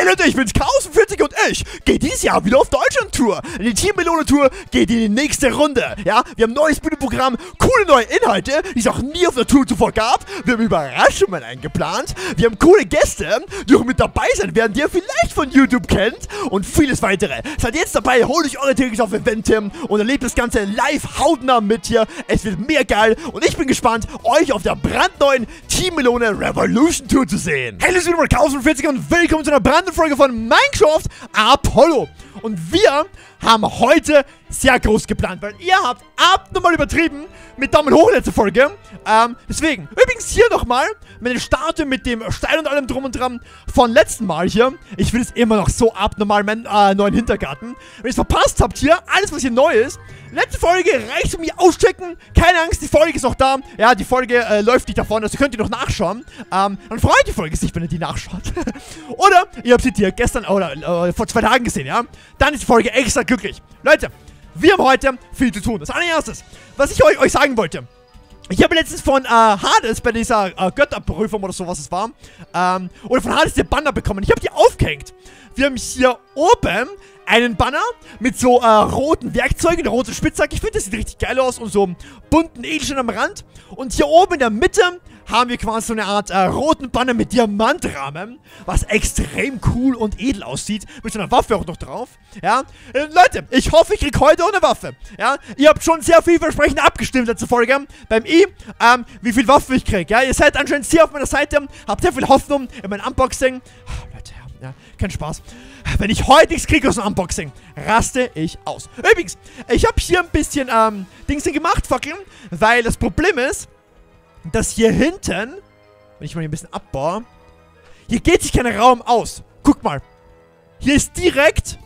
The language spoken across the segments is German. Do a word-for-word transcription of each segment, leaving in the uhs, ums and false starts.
Hey Leute, ich bin's Chaos vierzig und ich gehe dieses Jahr wieder auf Deutschland-Tour. Die Team Melone-Tour geht in die nächste Runde. Ja, wir haben ein neues Bühnenprogramm, coole neue Inhalte, die es auch nie auf der Tour zuvor gab. Wir haben Überraschungen eingeplant. Wir haben coole Gäste, die auch mit dabei sein werden, die ihr vielleicht von YouTube kennt. Und vieles weitere. Seid jetzt dabei, holt euch eure Tickets auf Eventim und erlebt das Ganze live hautnah mit hier. Es wird mega geil und ich bin gespannt, euch auf der brandneuen Team Melone Revolution Tour zu sehen. Hey, das ist wieder Chaos vierzig und willkommen zu einer brandneuen Folge von Minecraft Apollo. Und wir haben heute sehr groß geplant, weil ihr habt abnormal übertrieben mit Daumen hoch letzte Folge. Ähm, deswegen, übrigens hier nochmal meine Statue mit dem Stein und allem drum und dran von letzten Mal hier. Ich finde es immer noch so abnormal, meinen äh, neuen Hintergarten. Wenn ihr es verpasst habt hier, alles was hier neu ist, letzte Folge reicht um mich auschecken. Keine Angst, die Folge ist noch da. Ja, die Folge äh, läuft nicht davon, also könnt ihr noch nachschauen. Ähm, dann freut die Folge sich, wenn ihr die nachschaut. Oder ihr habt sie hier gestern oder äh, vor zwei Tagen gesehen, ja. Dann ist die Folge extra glücklich. Leute, wir haben heute viel zu tun. Das allererstes, was ich euch, euch sagen wollte. Ich habe letztens von äh, Hades bei dieser äh, Götterprüfung oder so, was es war, ähm, oder von Hades den Banner bekommen. Ich habe die aufgehängt. Wir haben hier oben einen Banner mit so äh, roten Werkzeugen, der rote Spitzhack. Ich finde, das sieht richtig geil aus und so bunten Edelstein am Rand. Und hier oben in der Mitte haben wir quasi so eine Art äh, roten Banner mit Diamantrahmen, was extrem cool und edel aussieht, mit so einer Waffe auch noch drauf. Ja, äh, Leute, ich hoffe, ich kriege heute auch eine Waffe. Ja, ihr habt schon sehr vielversprechend abgestimmt letzte Folge beim I, ähm, wie viel Waffe ich kriege. Ja, ihr seid anscheinend sehr auf meiner Seite, habt sehr viel Hoffnung in mein Unboxing. Oh, Leute, ja, kein Spaß. Wenn ich heute nichts kriege aus dem Unboxing, raste ich aus. Übrigens, ich habe hier ein bisschen, ähm, Dings gemacht, fucking, weil das Problem ist, dass hier hinten, wenn ich mal hier ein bisschen abbaue, hier geht sich kein Raum aus. Guck mal. Hier ist direkt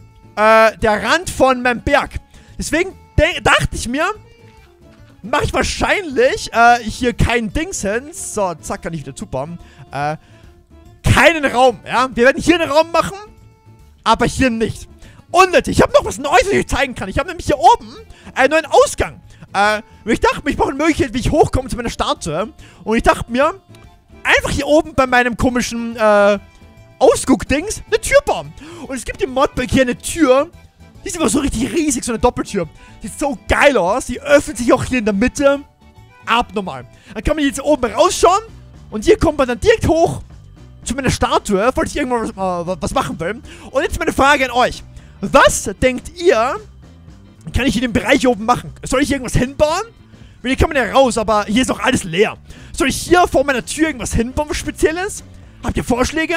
äh, der Rand von meinem Berg. Deswegen dachte ich mir, mache ich wahrscheinlich äh, hier keinen Dingsens. So, zack, kann ich wieder zubauen. Äh, keinen Raum, ja. Wir werden hier einen Raum machen, aber hier nicht. Und Leute, ich habe noch was Neues, was ich euch zeigen kann. Ich habe nämlich hier oben einen neuen Ausgang. Äh, ich dachte mir, ich brauche eine Möglichkeit, wie ich hochkomme zu meiner Statue. Und ich dachte mir, einfach hier oben bei meinem komischen, äh, Ausguck-Dings, eine Tür bauen. Und es gibt im Modpack hier eine Tür, die ist immer so richtig riesig, so eine Doppeltür. Sieht so geil aus, die öffnet sich auch hier in der Mitte. Abnormal. Dann kann man jetzt oben rausschauen und hier kommt man dann direkt hoch zu meiner Statue, falls ich irgendwann was, äh, was machen will. Und jetzt meine Frage an euch. Was denkt ihr, kann ich in dem Bereich oben machen? Soll ich irgendwas hinbauen? Weil hier kann man ja raus, aber hier ist noch alles leer. Soll ich hier vor meiner Tür irgendwas hinbauen, was Spezielles? Habt ihr Vorschläge?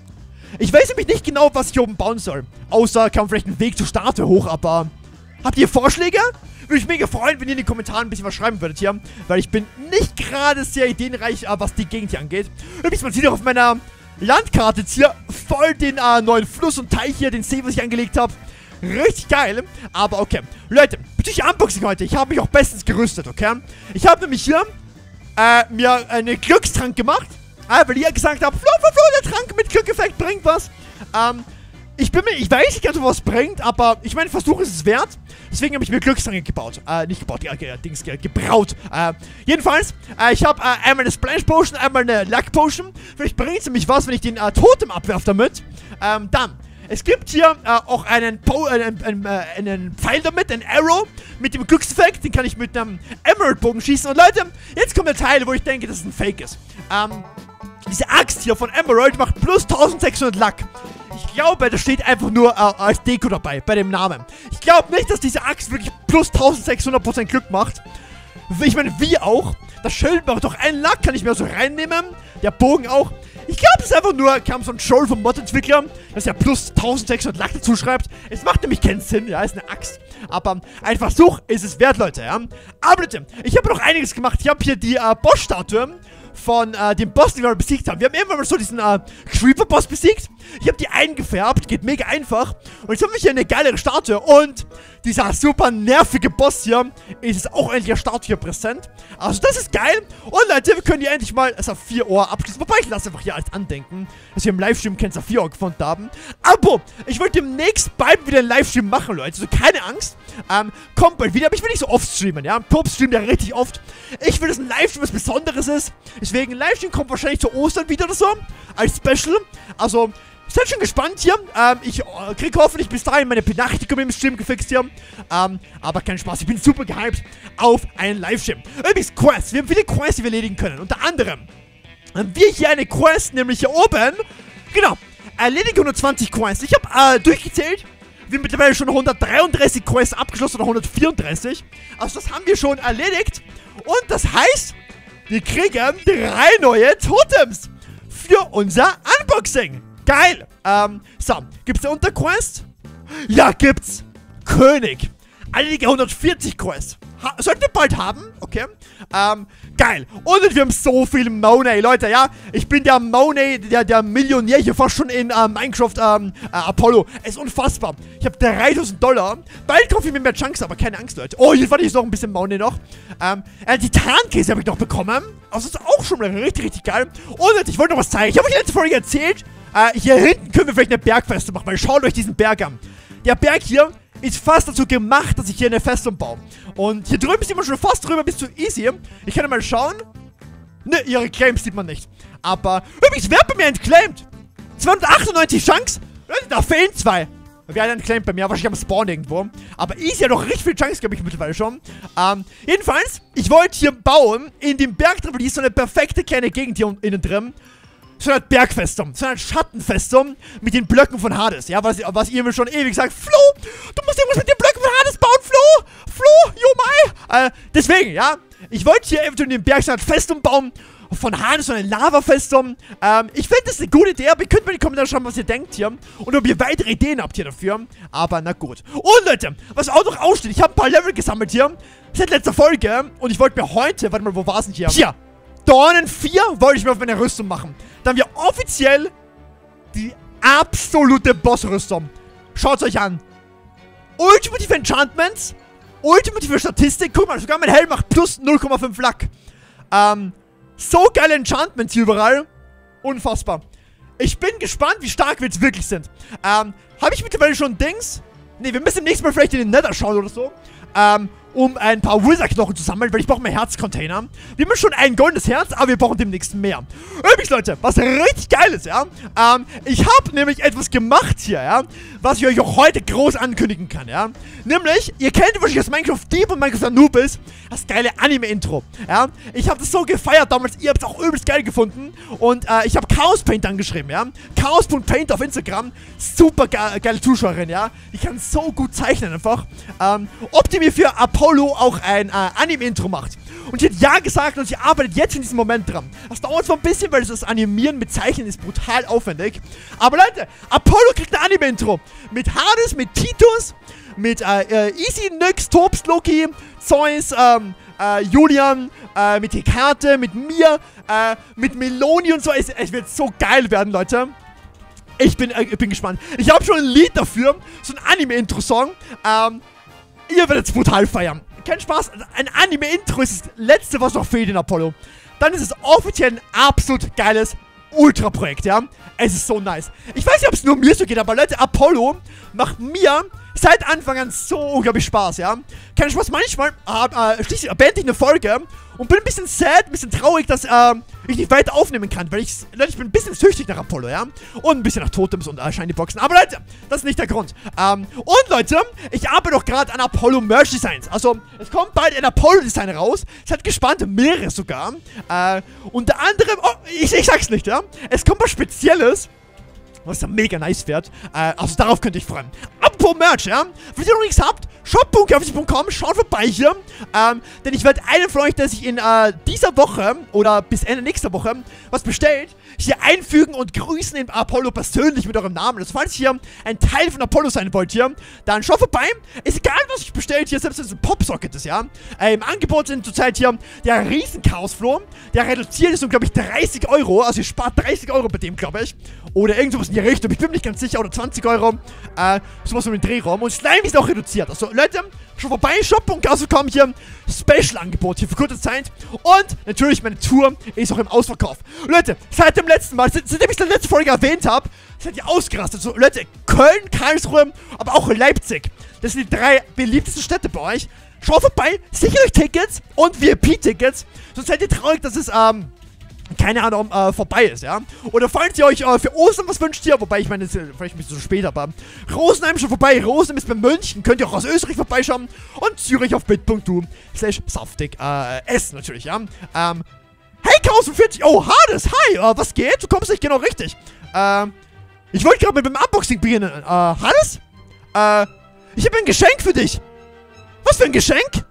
Ich weiß nämlich nicht genau, was ich hier oben bauen soll. Außer kann man vielleicht einen Weg zur Statue hoch, aber habt ihr Vorschläge? Würde ich mega freuen, wenn ihr in den Kommentaren ein bisschen was schreiben würdet hier. Weil ich bin nicht gerade sehr ideenreich, was die Gegend hier angeht. Übrigens, man sieht auch auf meiner Landkarte jetzt hier voll den äh, neuen Fluss und Teich hier, den See, was ich angelegt habe. Richtig geil, aber okay. Leute, bezüglich Unboxing heute, ich habe mich auch bestens gerüstet, okay? Ich habe nämlich hier äh, mir einen Glückstrank gemacht, äh, weil ihr gesagt habt, Flo, Flo, Flo, der Trank mit Glückeffekt bringt was. Ähm, ich bin mir, ich weiß nicht ganz, was es bringt, aber ich meine, Versuch ist es wert. Deswegen habe ich mir Glückstrank gebaut. Äh, nicht gebaut, ja, ja, Dings, ge gebraut. Äh, jedenfalls, äh, ich habe äh, einmal eine Splash Potion, einmal eine Luck Potion. Vielleicht bringt es nämlich was, wenn ich den äh, Totem abwerfe damit. Ähm, dann. Es gibt hier äh, auch einen, po äh, einen, einen, äh, einen Pfeil damit, einen Arrow mit dem Glückseffekt. Den kann ich mit einem Emerald-Bogen schießen. Und Leute, jetzt kommt der Teil, wo ich denke, dass es ein Fake ist. Ähm, diese Axt hier von Emerald macht plus eintausendsechshundert Luck. Ich glaube, da steht einfach nur äh, als Deko dabei, bei dem Namen. Ich glaube nicht, dass diese Axt wirklich plus eintausendsechshundert Prozent Glück macht. Ich meine, wie auch. Das Schild macht doch einen Luck, kann ich mir so reinnehmen. Der Bogen auch. Ich glaube, es ist einfach nur, kam so ein Troll vom Mod-Entwickler, dass er plus eintausendsechshundert Luck dazu schreibt. Es macht nämlich keinen Sinn, ja, ist eine Axt. Aber ein Versuch ist es wert, Leute, ja. Aber bitte, ich habe noch einiges gemacht. Ich habe hier die äh, Boss-Statue von äh, dem Boss, den wir besiegt haben. Wir haben irgendwann mal so diesen äh, Creeper-Boss besiegt. Ich habe die eingefärbt, geht mega einfach. Und jetzt haben wir hier eine geilere Statue. Und dieser super nervige Boss hier ist es auch endlich eine Statue hier präsent. Also das ist geil. Und Leute, wir können hier endlich mal Saphir-Ohr abschließen. Wobei, ich lasse einfach hier als Andenken, dass wir im Livestream kein Saphir-Ohr gefunden haben. Aber ich wollte demnächst bald wieder einen Livestream machen, Leute. Also keine Angst. Ähm, kommt bald wieder. Aber ich will nicht so oft streamen, ja. Top streamt ja richtig oft. Ich will, dass ein Livestream was Besonderes ist. Deswegen, ein Livestream kommt wahrscheinlich zu Ostern wieder oder so. Als Special. Also seid schon gespannt hier. Ähm, ich äh, kriege hoffentlich bis dahin meine Benachrichtigung im Stream gefixt hier. Ähm, aber kein Spaß, ich bin super gehypt auf einen Livestream. Übrigens, Quests. Wir haben viele Quests, die wir erledigen können. Unter anderem haben wir hier eine Quest, nämlich hier oben. Genau, erledige hundertzwanzig Quests. Ich habe äh, durchgezählt. Wir haben mittlerweile schon hundertdreiunddreißig Quests abgeschlossen oder hundertvierunddreißig. Also das haben wir schon erledigt. Und das heißt, wir kriegen drei neue Totems für unser Unboxing. Geil. Ähm, so, gibt's eine Unterquest? Ja, gibt's. König. Erledige hundertvierzig Quests. Ha sollten wir bald haben. Okay. Ähm, geil. Und wir haben so viel Money, Leute, ja. Ich bin der Money, der, der Millionär hier fast schon in äh, Minecraft ähm, äh, Apollo. Es ist unfassbar. Ich habe dreitausend Dollar. Bald kaufe ich mir mehr Chunks, aber keine Angst, Leute. Oh, hier fand ich noch ein bisschen Money noch. Ähm, äh, die Tarnkäse habe ich noch bekommen. Also das ist auch schon richtig, richtig geil. Und ich wollte noch was zeigen. Ich habe euch in der letzten Folge erzählt, äh, hier hinten können wir vielleicht eine Bergfeste machen, weil schaut euch diesen Berg an. Der Berg hier ist fast dazu gemacht, dass ich hier eine Festung baue. Und hier drüben sind wir schon fast drüber, bis zu easy. Ich kann ja mal schauen. Ne, ihre Claims sieht man nicht. Aber, übrigens, wer hat bei mir entclaimed? zweihundertachtundneunzig Chunks? Da fehlen zwei. Wer hat entclaimed bei mir? Wahrscheinlich am Spawn irgendwo. Aber easy hat doch richtig viele Chunks, glaube ich, mittlerweile schon. Ähm, jedenfalls, ich wollte hier bauen, in dem Berg drin, weil die ist so eine perfekte kleine Gegend hier innen drin. So eine Bergfestung, so eine Schattenfestung mit den Blöcken von Hades, ja, was, was ihr mir schon ewig sagt, Flo, du musst irgendwas mit den Blöcken von Hades bauen, Flo, Flo, yo mai, äh, deswegen, ja, ich wollte hier eventuell in den Berg so eine Festung bauen, von Hades, so eine Lavafestung, ähm, ich finde das ist eine gute Idee, aber ihr könnt mir in die Kommentare schreiben, was ihr denkt hier, und ob ihr weitere Ideen habt hier dafür, aber na gut. Und Leute, was auch noch aussteht, ich habe ein paar Level gesammelt hier, seit letzter Folge, und ich wollte mir heute, warte mal, wo war es denn hier? Hier! Dornen vier wollte ich mir auf meine Rüstung machen. Dann haben wir offiziell die absolute Bossrüstung. Schaut euch an. Ultimative Enchantments. Ultimative Statistik. Guck mal, sogar mein Helm macht plus null Komma fünf Lack. Ähm, so geile Enchantments hier überall. Unfassbar. Ich bin gespannt, wie stark wir jetzt wirklich sind. Ähm, habe ich mittlerweile schon Dings? Ne, wir müssen nächstes Mal vielleicht in den Nether schauen oder so. Ähm, um ein paar Wither-Knochen zu sammeln, weil ich brauche mehr Herzcontainer. Wir haben schon ein goldenes Herz, aber wir brauchen demnächst mehr. Übrigens, Leute, was richtig geil ist, ja, ähm, ich habe nämlich etwas gemacht hier, ja, was ich euch auch heute groß ankündigen kann, ja. Nämlich, ihr kennt wahrscheinlich aus Minecraft Deep und Minecraft Anubis das geile Anime-Intro, ja. Ich habe das so gefeiert damals, ihr habt es auch übelst geil gefunden und äh, ich habe Chaos Paint angeschrieben, ja. Chaos Punkt Paint auf Instagram, super ge geile Zuschauerin, ja. Die kann so gut zeichnen einfach. Ähm, ob die mir für Apollo auch ein äh, Anime-Intro macht. Und sie hat ja gesagt und sie arbeitet jetzt in diesem Moment dran. Das dauert zwar ein bisschen, weil das Animieren mit Zeichnen ist brutal aufwendig. Aber Leute, Apollo kriegt ein Anime-Intro. Mit Hades, mit Titus, mit äh, äh, Easy, Nyx, Tobs, Loki, Zeus, ähm, äh, Julian, äh, mit Hekate, mit mir, äh, mit Meloni und so. Es, es wird so geil werden, Leute. Ich bin, äh, ich bin gespannt. Ich habe schon ein Lied dafür. So ein Anime-Intro-Song. Ähm, ihr werdet es brutal feiern. Kein Spaß. Ein Anime-Intro ist das letzte, was noch fehlt in Apollo. Dann ist es offiziell ein absolut geiles Ultra-Projekt, ja. Es ist so nice. Ich weiß nicht, ob es nur mir so geht, aber Leute, Apollo macht mir seit Anfang an so unglaublich Spaß, ja. Kein Spaß, manchmal äh, schließlich beende ich eine Folge und bin ein bisschen sad, ein bisschen traurig, dass äh, ich nicht weiter aufnehmen kann, weil ich, Leute, ich bin ein bisschen süchtig nach Apollo, ja. Und ein bisschen nach Totems und äh, Shiny Boxen. Aber Leute, das ist nicht der Grund. Ähm, und Leute, ich arbeite doch gerade an Apollo Merch Designs. Also, es kommt bald ein Apollo Design raus. Seid gespannt, mehrere sogar. Äh, unter anderem, oh, ich, ich sag's nicht, ja. Es kommt was Spezielles, was ja mega nice wird. Äh, also darauf könnt ihr euch freuen. Apropos Merch, ja. Wenn ihr noch nichts habt, shop punkt graffiti punkt com, schaut vorbei hier. Ähm, denn ich werde einen von euch, der sich in äh, dieser Woche oder bis Ende nächster Woche was bestellt, hier einfügen und grüßen den Apollo persönlich mit eurem Namen. Also falls ihr ein Teil von Apollo sein wollt hier, dann schaut vorbei. Ist egal, was ich bestellt hier, selbst wenn es ein Popsocket ist, ja. Äh, Im Angebot sind zurzeit hier der Riesen-Chaos-Floh. Der reduziert ist um, glaube ich, dreißig Euro. Also ihr spart dreißig Euro bei dem, glaube ich. Oder irgendwas in die Richtung. Ich bin mir nicht ganz sicher. Oder zwanzig Euro. Äh, sowas um den Drehraum. Und Slime ist auch reduziert. Also Leute, schon vorbei. shop punkt graffiti punkt com hier. Special-Angebot hier für kurze Zeit. Und natürlich, meine Tour ist auch im Ausverkauf. Leute, seit dem letzten Mal, seitdem ich es in der letzten Folge erwähnt habe, seid ihr ausgerastet. So, Leute, Köln, Karlsruhe, aber auch Leipzig. Das sind die drei beliebtesten Städte bei euch. Schaut vorbei, sichert euch Tickets und V I P-Tickets. Sonst seid ihr traurig, dass es, ähm, keine Ahnung, äh, vorbei ist, ja. Oder falls ihr euch äh, für Ostern was wünscht hier, wobei ich meine, das ist vielleicht ein bisschen zu spät, aber Rosenheim schon vorbei, Rosenheim ist bei München, könnt ihr auch aus Österreich vorbeischauen und Zürich auf bit.du slash saftig äh, essen natürlich, ja. Ähm, hey, Chaos vierzig, oh, Hades, hi, äh, was geht? Du kommst nicht genau richtig. Ähm, ich wollte gerade mit dem Unboxing beginnen. Äh, Hades? Äh, ich habe ein Geschenk für dich. Was für ein Geschenk?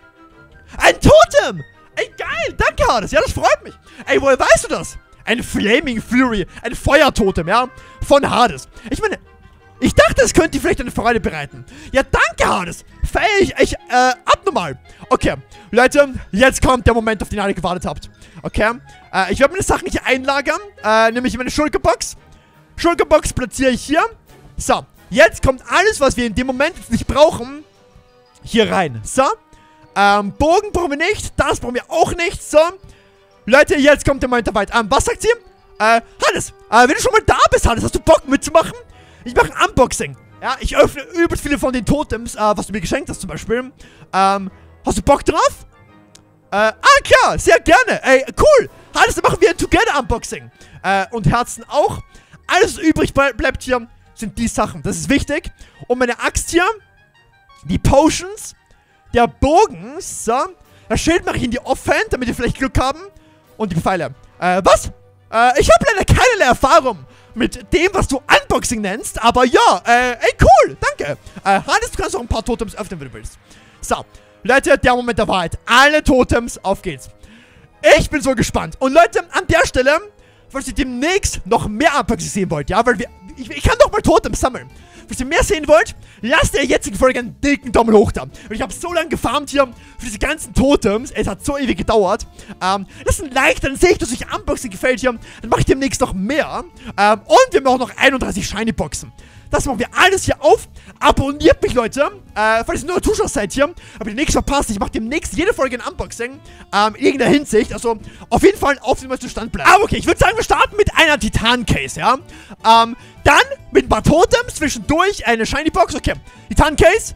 Ein Totem! Ey, geil! Danke, Hades! Ja, das freut mich! Ey, woher weißt du das? Ein Flaming Fury, ein Feuertotem, ja? Von Hades. Ich meine, ich dachte, es könnte dir vielleicht eine Freude bereiten. Ja, danke, Hades! Feier ich, ich, äh, abnormal. Okay, Leute, jetzt kommt der Moment, auf den ihr alle gewartet habt. Okay? Äh, ich werde meine Sachen hier einlagern, äh, nämlich in meine Schulterbox. Schulterbox platziere ich hier. So, jetzt kommt alles, was wir in dem Moment jetzt nicht brauchen, hier rein. So. Ähm, Bogen brauchen wir nicht. Das brauchen wir auch nicht. So. Leute, jetzt kommt der Moment der Weit. Ähm, was sagt sie? Äh, Hannes, äh, wenn du schon mal da bist, Hannes, hast du Bock mitzumachen? Ich mache ein Unboxing. Ja, ich öffne übelst viele von den Totems, äh, was du mir geschenkt hast zum Beispiel. Ähm, hast du Bock drauf? Äh, ah, klar, sehr gerne. Ey, cool. Hannes, dann machen wir ein Together-Unboxing. Äh, und Herzen auch. Alles, was übrig ble bleibt hier, sind die Sachen. Das ist wichtig. Und meine Axt hier, die Potions, der Bogen, so. Das Schild mache ich in die Offhand, damit wir vielleicht Glück haben. Und die Pfeile. Äh, was? Äh, ich habe leider keinerlei Erfahrung mit dem, was du Unboxing nennst. Aber ja, äh, ey, cool, danke. Äh, Hannes, du kannst auch ein paar Totems öffnen, wenn du willst. So, Leute, der Moment der Wahrheit. Alle Totems, auf geht's. Ich bin so gespannt. Und Leute, an der Stelle, falls ihr demnächst noch mehr Unboxing sehen wollt, ja, weil wir, ich, ich kann doch mal Totems sammeln. Falls ihr mehr sehen wollt, lasst der jetzigen Folge einen dicken Daumen hoch da. Und ich habe so lange gefarmt hier für diese ganzen Totems. Es hat so ewig gedauert. Ähm, lasst ein Like, dann sehe ich, dass euch Unboxing gefällt hier. Dann mache ich demnächst noch mehr. Ähm, und wir haben auch noch einunddreißig Shiny Boxen. Das machen wir alles hier auf. Abonniert mich, Leute. Äh, falls ihr nur Zuschauer seid hier, aber die nächste verpasst. Ich mache demnächst jede Folge ein Unboxing. Ähm, in irgendeiner Hinsicht. Also, auf jeden Fall auf dem neuesten Stand bleiben. Aber okay, ich würde sagen, wir starten mit einer Titan-Case, ja. Ähm, dann mit ein paar Totems. Zwischendurch eine Shiny Box. Okay, Titan-Case.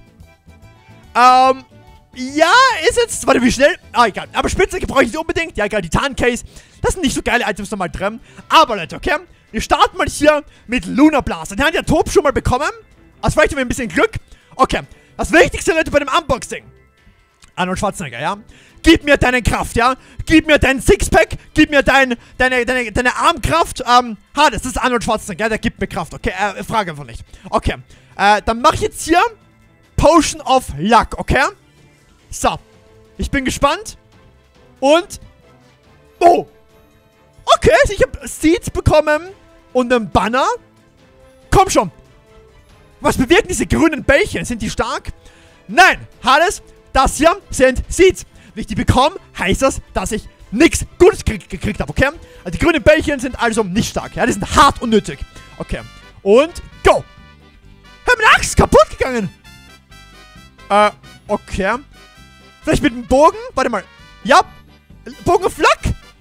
Ähm, ja, ist jetzt... Warte, wie schnell? Ah, egal. Aber Spitzhacke brauche ich nicht unbedingt. Ja, egal, Titan-Case. Das sind nicht so geile Items nochmal drin. Aber, Leute, okay. Wir starten mal hier mit Lunar Blaster. Den hat der Top schon mal bekommen. Also vielleicht haben wir ein bisschen Glück. Okay. Das Wichtigste, Leute, bei dem Unboxing. Arnold Schwarzenegger, ja? Gib mir deine Kraft, ja? Gib mir dein Sixpack. Gib mir dein, deine, deine, deine Armkraft. Ähm, Hades, das ist Arnold Schwarzenegger, ja? Der gibt mir Kraft. Okay, äh, frage einfach nicht. Okay. Äh, dann mache ich jetzt hier Potion of Luck, okay? So. Ich bin gespannt. Und... Oh! Okay, ich habe Seeds bekommen und einen Banner. Komm schon. Was bewirken diese grünen Bällchen? Sind die stark? Nein, Hades, das hier sind Seeds. Wenn ich die bekomme, heißt das, dass ich nichts Gutes gekriegt, gekriegt habe, okay? Also die grünen Bällchen sind also nicht stark, ja? Die sind hart und nötig. Okay. Und go. Hör, meine Axt ist kaputt gegangen. Äh, okay. Vielleicht mit dem Bogen? Warte mal. Ja. Bogen auf Luck?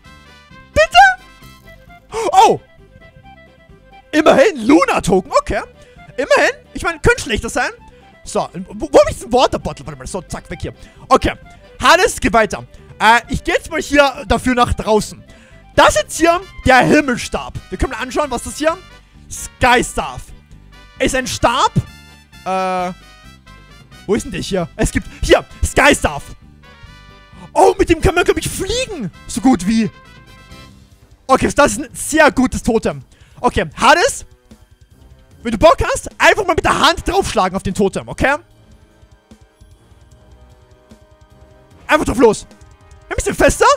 Bitte? Oh! Immerhin Luna-Token, okay. Immerhin. Ich meine, könnte schlechter sein. So, wo, wo habe ich den Waterbottle? Warte mal, so, zack, weg hier. Okay. Hades, geht weiter. Äh, ich gehe jetzt mal hier dafür nach draußen. Das ist jetzt hier der Himmelstab. Wir können mal anschauen, was das hier? Sky Staff. Ist ein Stab. Äh, wo ist denn der hier? Es gibt, hier, Sky Staff. Oh, mit dem kann man, glaube ich, fliegen. So gut wie. Okay, das ist ein sehr gutes Totem. Okay, Hades, wenn du Bock hast, einfach mal mit der Hand draufschlagen auf den Totem, okay? Einfach drauf los. Ein bisschen fester.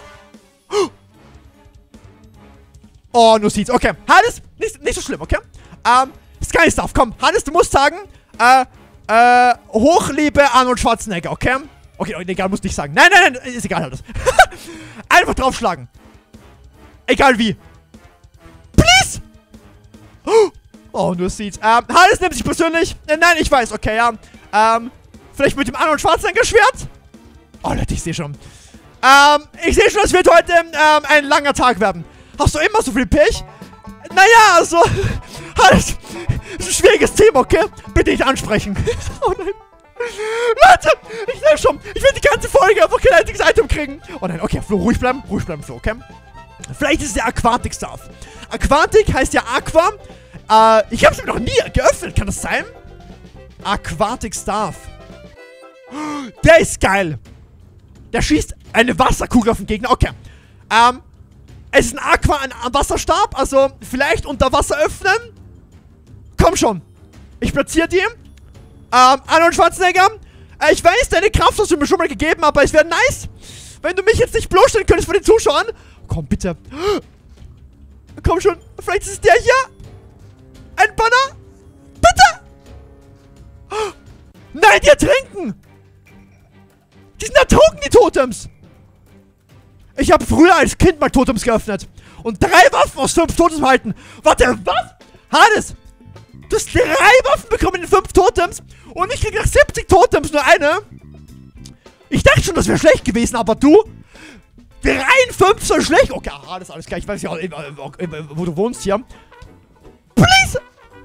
Oh, nur Seeds. Okay, Hades, nicht, nicht so schlimm, okay? Ähm, Sky Stuff, komm. Hades, du musst sagen, äh, äh, Hochlebe Arnold Schwarzenegger, okay? Okay, egal, muss nicht sagen. Nein, nein, nein, ist egal, Hades. Einfach draufschlagen. Egal wie. Please! Oh, nur Seeds. Ähm, Hades nimmt sich persönlich. Äh, nein, ich weiß, okay, ja. Ähm, vielleicht mit dem Arnold Schwarzenegger Schwert? Oh, Leute, ich sehe schon. Ähm, ich sehe schon, es wird heute ähm, ein langer Tag werden. Hast du immer so viel Pech? Naja, also, Hades, ist ein schwieriges Thema, okay? Bitte nicht ansprechen. Oh nein. Leute, ich sehe schon, ich will die ganze Folge einfach kein einziges Item kriegen. Oh nein, okay, Flo, ruhig bleiben, ruhig bleiben, Flo, okay? Vielleicht ist es der Aquatic Staff. Aquatic heißt ja Aqua. Äh, ich habe es mir noch nie geöffnet. Kann das sein? Aquatic Staff. Der ist geil. Der schießt eine Wasserkugel auf den Gegner. Okay. Ähm, es ist ein Aqua, ein, ein Wasserstab. Also vielleicht unter Wasser öffnen. Komm schon. Ich platziere die. Ähm, Arnold Schwarzenegger. Äh, ich weiß, deine Kraft hast du mir schon mal gegeben, aber es wäre nice, wenn du mich jetzt nicht bloßstellen könntest vor den Zuschauern. Komm, bitte. Komm schon. Vielleicht ist es der hier. Ein Banner. Bitte. Nein, die ertrinken. Die sind ertrunken, die Totems. Ich habe früher als Kind mal Totems geöffnet. Und drei Waffen aus fünf Totems halten. Warte, was? Hades. Du hast drei Waffen bekommen in fünf Totems. Und ich krieg nach siebzig Totems nur eine. Ich dachte schon, das wäre schlecht gewesen, aber du... drei in fünf so schlecht. Okay, Hades, alles klar. Ich weiß ja, wo du wohnst hier. Please.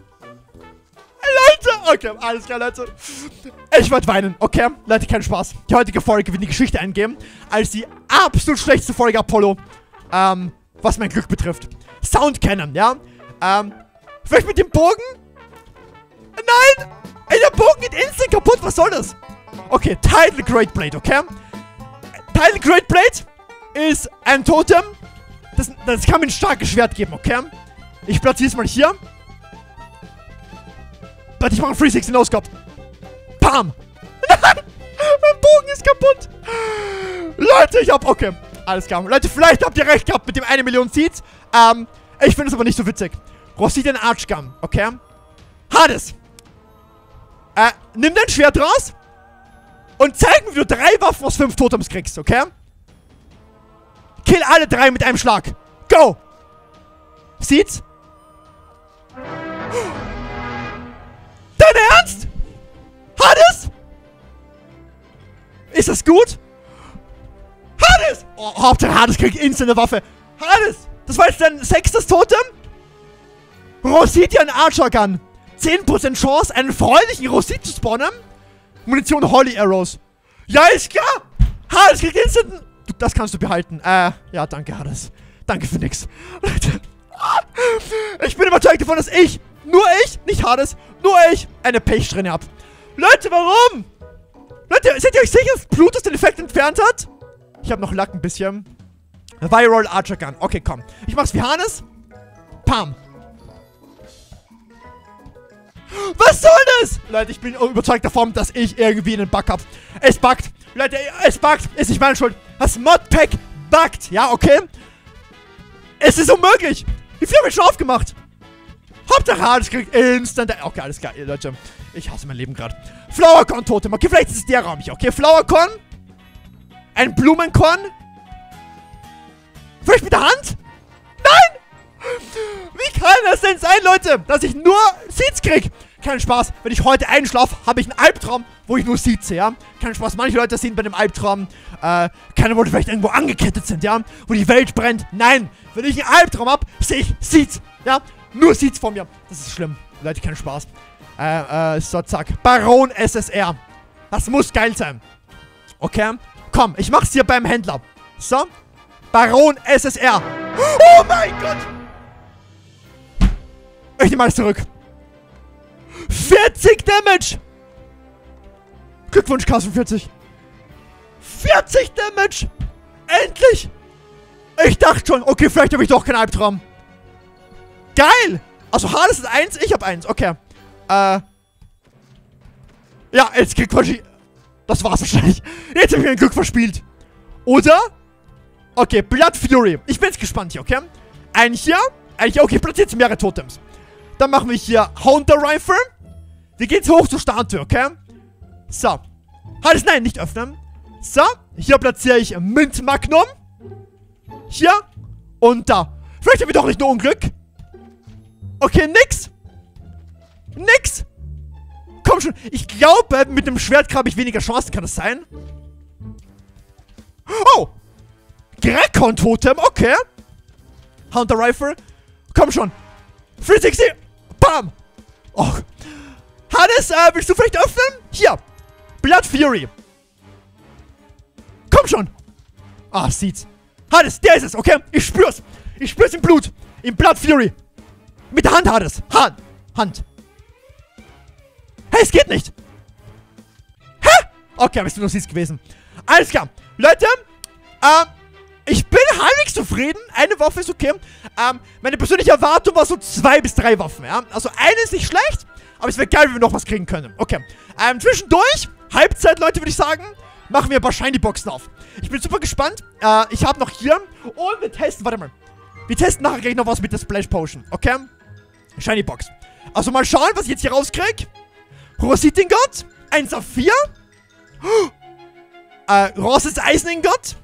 Leute. Okay, alles klar, Leute. Ich werde weinen, okay? Leute, kein Spaß. Die heutige Folge wird in die Geschichte eingehen als die absolut schlechteste Folge Apollo. Ähm, was mein Glück betrifft. Sound Cannon, ja? Ähm, vielleicht mit dem Bogen? Nein! Ey, der Bogen geht instant kaputt, was soll das? Okay, Tidal Great Blade, okay? Tidal Great Blade ist ein Totem. Das, das kann mir ein starkes Schwert geben, okay? Ich platziere es mal hier. Warte, ich mache einen drei sechzig No-Scope. Bam! Nein! Mein Bogen ist kaputt! Leute, ich hab... Okay, alles klar. Leute, vielleicht habt ihr recht gehabt mit dem eine Million Seeds. Ähm, ich finde es aber nicht so witzig. Rosiden Archgun, okay? Hades! Äh, nimm dein Schwert raus und zeig mir, wie du drei Waffen aus fünf Totems kriegst, okay? Kill alle drei mit einem Schlag. Go! Sieht's? Dein Ernst? Hades? Ist das gut? Hades! Oh, Hauptsache Hades kriegt instant eine Waffe. Hades! Das war jetzt dein sechstes Totem? Rosidian Archer Gun. zehn Prozent Chance, einen freundlichen Rosit zu spawnen. Munition Holly Arrows. Ja, ist klar! Hades kriegt instant... Du, das kannst du behalten. Äh, ja, danke, Hades. Danke für nix. Ich bin überzeugt davon, dass ich, nur ich, nicht Hades, nur ich, eine Pechsträhne hab. Leute, warum? Leute, seid ihr euch sicher, dass Plutus den Effekt entfernt hat? Ich habe noch Lack ein bisschen. Viral Archer Gun. Okay, komm. Ich mach's wie Hannes. Pam. Was soll das? Leute, ich bin überzeugt davon, dass ich irgendwie einen Bug hab. Es buggt. Leute, es buggt. Ist nicht meine Schuld. Das Modpack buggt. Ja, okay? Es ist unmöglich. Wie viel habe ich schon aufgemacht? Hauptsache Hades kriegt instant... Okay, alles klar, Leute. Ich hasse mein Leben gerade. Flowercorn Totem. Okay, vielleicht ist es der Raum hier. Okay, Flowercorn. Ein Blumenkorn. Vielleicht mit der Hand? Nein! Wie kann das denn sein, Leute, dass ich nur Seeds krieg? Kein Spaß. Wenn ich heute einschlafe, habe ich einen Albtraum, wo ich nur Seeds sehe, ja? Kein Spaß. Manche Leute sehen bei dem Albtraum, äh, keine Worte, vielleicht irgendwo angekettet sind, ja? Wo die Welt brennt. Nein. Wenn ich einen Albtraum habe, sehe ich Seeds, ja? Nur Seeds vor mir. Das ist schlimm. Leute, kein Spaß. Äh, äh, so, zack. Baron S S R. Das muss geil sein. Okay? Komm, ich mach's hier beim Händler. So. Baron S S R. Oh mein Gott! Ich nehme alles zurück. vierzig Damage! Glückwunsch, K vierzig. vierzig Damage! Endlich! Ich dachte schon, okay, vielleicht habe ich doch keinen Albtraum. Geil! Also Hades ist eins, ich habe eins. Okay. Äh. Ja, jetzt Glückwunsch. Das war's wahrscheinlich. Jetzt habe ich mein Glück verspielt. Oder? Okay, Blood Fury. Ich bin jetzt gespannt hier, okay? Ein hier. Ein hier. Okay, platziert jetzt mehrere Totems. Dann machen wir hier Hunter Rifle. Wir gehen jetzt hoch zur Statue, okay? So. Hades, nein, nicht öffnen. So. Hier platziere ich Mint Magnum. Hier. Und da. Vielleicht haben wir doch nicht nur Unglück. Okay, nix. Nix. Komm schon. Ich glaube, mit dem Schwert habe ich weniger Chancen. Kann das sein? Oh. Grekon Totem. Okay. Hunter Rifle. Komm schon. dreihundertsechzig. Bam. Oh. Hades, äh, willst du vielleicht öffnen? Hier. Blood Fury. Komm schon. Ah, Seeds. Hades, der ist es, okay? Ich spür's. Ich spür's im Blut. Im Blood Fury. Mit der Hand, Hades. Hand. Hand. Hey, es geht nicht. Hä? Okay, aber es ist nur süß gewesen. Alles klar. Leute, ähm, ich bin halbwegs zufrieden. Eine Waffe ist okay. Ähm, meine persönliche Erwartung war so zwei bis drei Waffen, ja? Also eine ist nicht schlecht, aber es wäre geil, wenn wir noch was kriegen können. Okay. Ähm, zwischendurch, Halbzeit, Leute, würde ich sagen, machen wir ein paar Shiny-Boxen auf. Ich bin super gespannt. Äh, ich habe noch hier. Und wir testen, warte mal. Wir testen nachher gleich noch was mit der Splash Potion, okay? Shiny-Box. Also mal schauen, was ich jetzt hier rauskriege. Rositingot. Ein Saphir. Oh. Äh, Roses Eiseningot.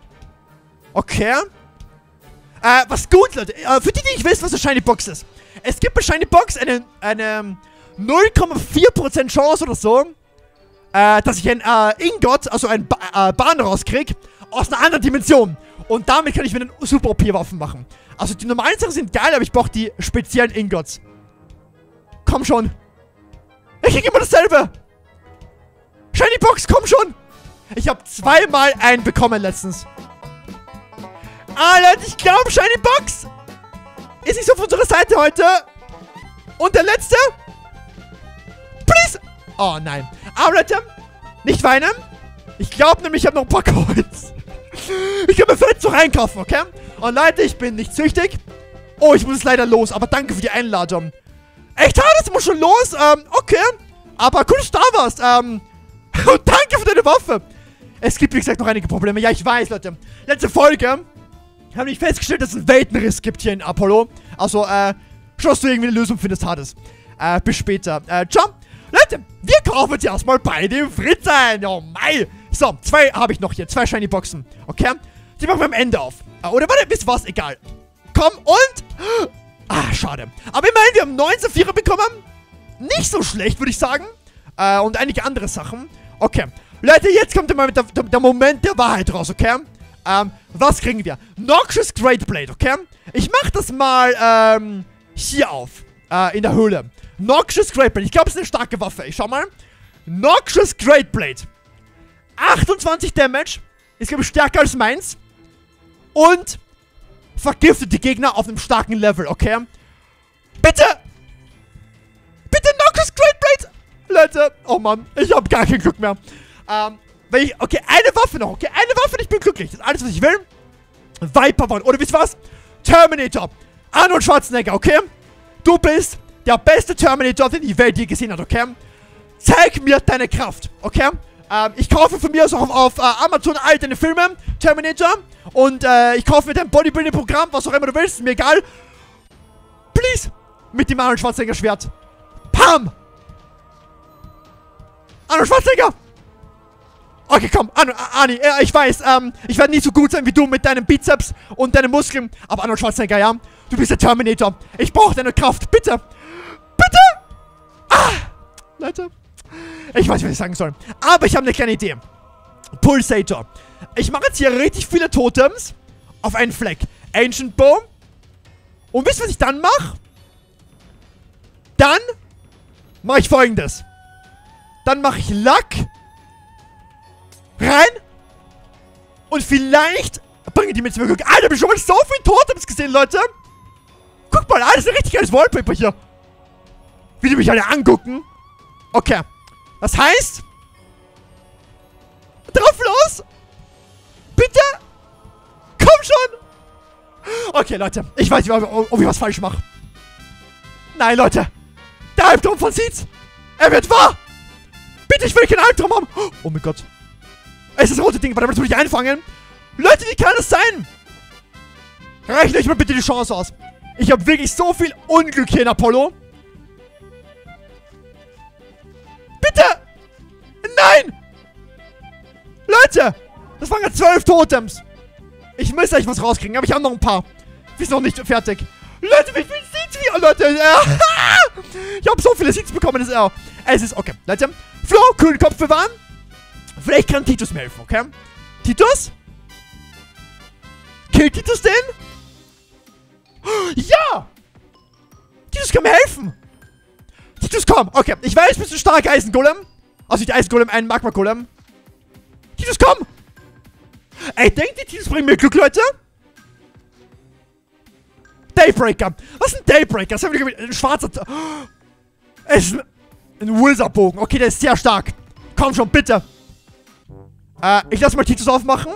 Okay. Äh, was gut, Leute. Äh, für die, die nicht wissen, was eine Shiny Box ist. Es gibt bei Shiny Box eine, eine null Komma vier Prozent Chance oder so, äh, dass ich ein äh, Ingot, also ein ba äh, Bahn rauskriege, aus einer anderen Dimension. Und damit kann ich mir dann super O P-Waffen machen. Also die normalen Sachen sind geil, aber ich brauche die speziellen Ingots. Komm schon. Ich krieg immer dasselbe. Shiny Box, komm schon. Ich habe zweimal einen bekommen letztens. Ah, Leute, ich glaube, Shiny Box ist nicht so auf unserer Seite heute. Und der letzte. Please. Oh, nein. Aber Leute, nicht weinen. Ich glaube nämlich, ich habe noch ein paar Coins. Ich kann mir vielleicht so reinkaufen, okay? Und Leute, ich bin nicht süchtig. Oh, ich muss jetzt leider los, aber danke für die Einladung. Echt, das muss schon los? Ähm, okay. Aber cool, dass du da warst. Ähm, und danke für deine Waffe. Es gibt, wie gesagt, noch einige Probleme. Ja, ich weiß, Leute. Letzte Folge habe ich festgestellt, dass es einen Weltenriss gibt hier in Apollo. Also, äh, schau, dass du irgendwie eine Lösung findest, Hades. Äh, bis später. Äh, ciao. Leute, wir kaufen jetzt erstmal bei dem Fritz ein. Oh, mei. So, zwei habe ich noch hier. Zwei Shiny Boxen. Okay? Die machen wir am Ende auf. Äh, oder warte, wisst ihr was? Egal. Komm und... Ah, schade. Aber immerhin, wir haben neun Saphire bekommen. Nicht so schlecht, würde ich sagen. Äh, und einige andere Sachen. Okay. Leute, jetzt kommt mal der, der, der Moment der Wahrheit raus, okay? Ähm, was kriegen wir? Noxious Great Blade, okay? Ich mach das mal, ähm, hier auf. Äh, in der Höhle. Noxious Great Blade. Ich glaube, es ist eine starke Waffe. Ich schau mal. Noxious Great Blade. achtundzwanzig Damage. Ist, glaube ich, stärker als meins. Und vergiftet die Gegner auf einem starken Level, okay? Bitte! Bitte Noxious Great Blade! Leute, oh Mann, ich habe gar kein Glück mehr. Ähm, weil ich, okay, eine Waffe noch, okay? Eine Waffe und ich bin glücklich. Das ist alles, was ich will. Viper One. Oder wisst ihr was? Terminator. Arnold Schwarzenegger, okay? Du bist der beste Terminator, den die Welt je gesehen hat, okay? Zeig mir deine Kraft, okay? Ähm, ich kaufe von mir aus auch auf, auf uh, Amazon all deine Filme, Terminator. Und äh, ich kaufe mir dein Bodybuilding-Programm, was auch immer du willst, ist mir egal. Please. Mit dem Arnold Schwarzenegger Schwert. Pam! Arnold Schwarzenegger! Okay, komm, An Ani, äh, ich weiß, ähm, ich werde nie so gut sein wie du mit deinem Bizeps und deinen Muskeln. Aber Arnold Schwarzenegger, ja? Du bist der Terminator. Ich brauche deine Kraft, bitte! Bitte! Ah! Leute, ich weiß nicht, was ich sagen soll. Aber ich habe eine kleine Idee. Pulsator. Ich mache jetzt hier richtig viele Totems auf einen Fleck. Ancient Bow. Und wisst ihr, was ich dann mache? Dann mache ich Folgendes. Dann mache ich Lack rein. Und vielleicht bringen die mir zum Glück. Alter, hab ich schon mal so viele Totems gesehen, Leute. Guck mal, alles ein richtig geiles Wallpaper hier. Wie die mich alle angucken. Okay. Das heißt... Drauf los! Bitte! Komm schon! Okay, Leute. Ich weiß nicht, ob, ob ich was falsch mache. Nein, Leute. Der Albtraum von Seeds. Er wird wahr! Bitte, ich will keinen Albtraum haben! Oh mein Gott. Es ist das rote Ding. Warte, das muss ich einfangen. Leute, wie kann das sein? Rechne euch mal bitte die Chance aus. Ich habe wirklich so viel Unglück hier in Apollo. Bitte! Nein! Leute! Das waren ja zwölf Totems. Ich muss euch was rauskriegen, aber ich habe noch ein paar. Wir sind noch nicht fertig. Leute, wie viele Seeds wir... Leute, ich habe so viele Seeds bekommen. Das, äh, es ist okay. Leute, Flo, kühlen Kopf bewahren. Vielleicht kann Titus mir helfen, okay? Titus? Killt Titus den? Ja! Titus kann mir helfen. Titus, komm. Okay, ich weiß, bist du stark, Eisengolem. Also nicht Eisengolem, ein Magma-Golem. Titus, komm. Ey, denkt die Teams bringen mir Glück, Leute? Daybreaker. Was ist ein Daybreaker? Das ist wieder ein schwarzer... Es ist ein, ein Wizard-Bogen. Okay, der ist sehr stark. Komm schon, bitte. Äh, ich lasse mal Titus aufmachen.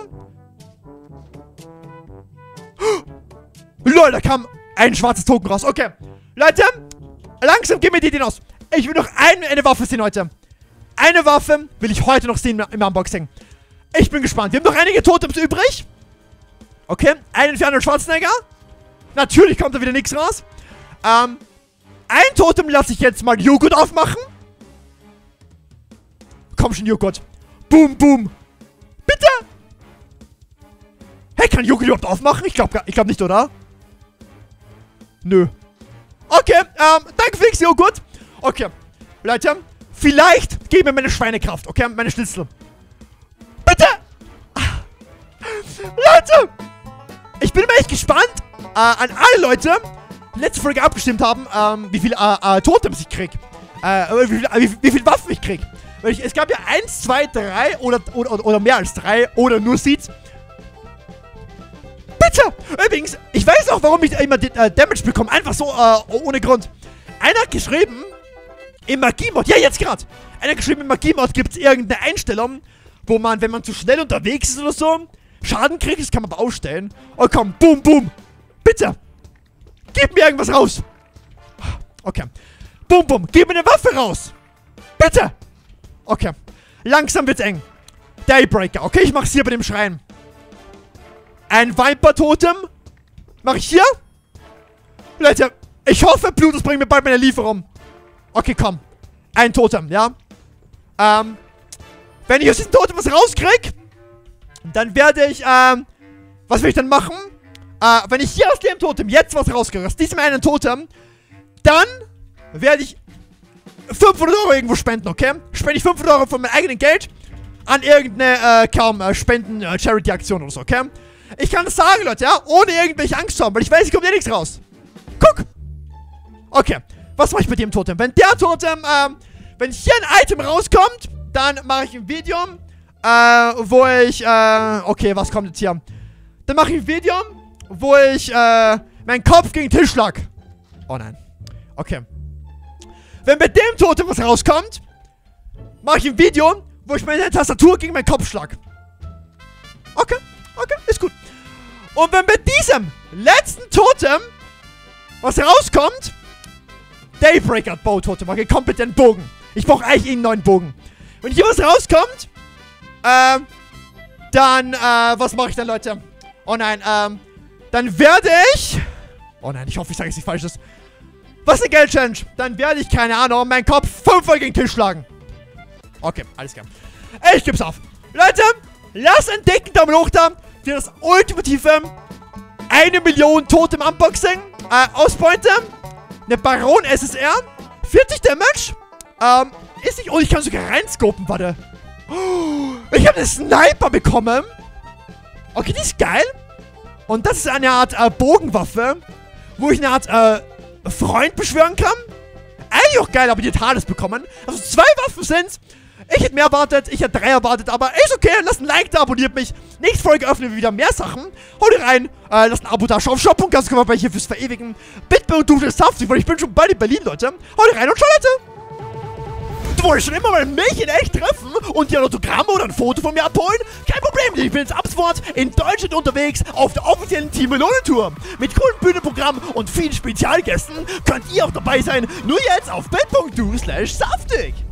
Lol, da kam ein schwarzes Token raus. Okay. Leute, langsam gehen wir die Ideen aus. Ich will noch ein, eine Waffe sehen heute. Eine Waffe will ich heute noch sehen im Unboxing. Ich bin gespannt. Wir haben noch einige Totems übrig. Okay, einen für einen Schwarzenegger. Natürlich kommt da wieder nichts raus. Ähm, ein Totem lasse ich jetzt mal Joghurt aufmachen. Komm schon, Joghurt. Boom, boom. Bitte. Hey, kann Joghurt überhaupt aufmachen? Ich glaube ich glaub nicht, oder? Nö. Okay, ähm, danke für nichts, Joghurt. Okay, Leute, vielleicht geben mir meine Schweinekraft, okay? Meine Schnitzel. Bitte! Leute! Ich bin immer echt gespannt äh, an alle Leute, die letzte Folge abgestimmt haben, ähm, wie viel äh, äh, Totems ich krieg. Äh, wie viel, äh, wie, wie viel Waffen ich krieg. Weil ich, es gab ja eins, zwei, drei oder, oder, oder mehr als drei oder nur Seeds. Bitte! Übrigens, ich weiß auch, warum ich immer den, äh, Damage bekomme. Einfach so, äh, ohne Grund. Einer hat geschrieben, im Magie-Mod, ja, jetzt gerade. Einer hat geschrieben, im Magie-Mod gibt es irgendeine Einstellung, wo man, wenn man zu schnell unterwegs ist oder so, Schaden kriegt. Das kann man aber ausstellen. Oh, komm, boom, boom. Bitte. Gib mir irgendwas raus. Okay. Boom, boom. Gib mir eine Waffe raus. Bitte. Okay. Langsam wird's eng. Daybreaker. Okay, ich mach's hier bei dem Schrein. Ein Viper-Totem. Mach ich hier? Leute, ich hoffe, Blutus bringt mir bald meine Lieferung. Okay, komm. Ein Totem, ja? Ähm, wenn ich aus diesem Totem was rauskrieg, dann werde ich, ähm, was will ich dann machen? Äh, wenn ich hier aus dem Totem jetzt was rauskriege, aus diesem einen Totem, dann werde ich fünfhundert Euro irgendwo spenden, okay? Spende ich fünfhundert Euro von meinem eigenen Geld an irgendeine, äh, kaum, äh, Spenden-Charity-Aktion oder so, okay? Ich kann das sagen, Leute, ja? Ohne irgendwelche Angst zu haben, weil ich weiß, ich komme hier nichts raus. Guck! Okay, was mache ich mit dem Totem? Wenn der Totem, ähm, wenn hier ein Item rauskommt, dann mache ich ein Video, äh, wo ich, äh, okay, was kommt jetzt hier? Dann mache ich ein Video, wo ich, äh, meinen Kopf gegen den Tisch schlag. Oh nein. Okay. Wenn bei dem Totem was rauskommt, mache ich ein Video, wo ich meine Tastatur gegen meinen Kopf schlag. Okay, okay, ist gut. Und wenn bei diesem letzten Totem was rauskommt, Daybreaker Bow Totem, okay, kompetent Bogen. Ich brauche eigentlich einen neuen Bogen. Wenn hier was rauskommt, ähm, dann, äh, was mache ich dann, Leute? Oh nein, ähm, dann werde ich, oh nein, ich hoffe, ich sage jetzt nicht Falsches. Was ist eine Geld-Challenge? Dann werde ich, keine Ahnung, meinen Kopf fünfmal gegen den Tisch schlagen. Okay, alles klar. Ich geb's auf. Leute, lasst einen dicken Daumen hoch da für das ultimative eine Million Totem-Unboxing. Äh, Ausbeute. Eine Baron S S R. vierzig Damage. Ähm, ist nicht... Oh, ich kann sogar reinscopen, warte. Oh, ich habe eine Sniper bekommen. Okay, die ist geil. Und das ist eine Art äh, Bogenwaffe, wo ich eine Art äh, Freund beschwören kann. Eigentlich auch geil, aber die hat Hades bekommen. Also zwei Waffen sind's. Ich hätte mehr erwartet, ich hätte drei erwartet, aber ist okay. Lasst ein Like da, abonniert mich. Nächste Folge öffnen wir wieder mehr Sachen. Haut rein, äh, lasst ein Abo da, schau auf Shop und ganz können wir hier fürs Verewigen. Bitbe und du das Saftig, weil ich bin schon bald in Berlin, Leute. Haut rein und ciao, Leute. Du wolltest schon immer mal mich in echt treffen und dir ein Autogramm oder ein Foto von mir abholen? Kein Problem, ich bin jetzt ab sofort in Deutschland unterwegs auf der offiziellen Team Melone Tour. Mit coolen Bühnenprogramm und vielen Spezialgästen könnt ihr auch dabei sein. Nur jetzt auf bit punkt d o slash saftig.